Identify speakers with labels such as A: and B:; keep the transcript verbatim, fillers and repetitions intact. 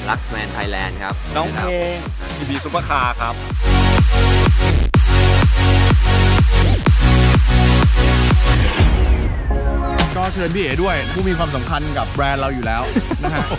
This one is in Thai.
A: ลักซ์แมนไทยแลนด์ครับ
B: น้องเพลงบีบีซุปเปอร์คาร์ครับ
C: ก็เชิญพี่เอ๋ด้วยผู้มีความสำคัญกับแบรนด์เราอยู่แล้วนะฮะ